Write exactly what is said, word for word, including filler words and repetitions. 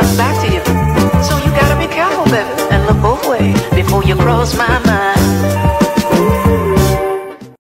comes back to you. So you gotta be careful, baby, and look both ways before you cross my mind.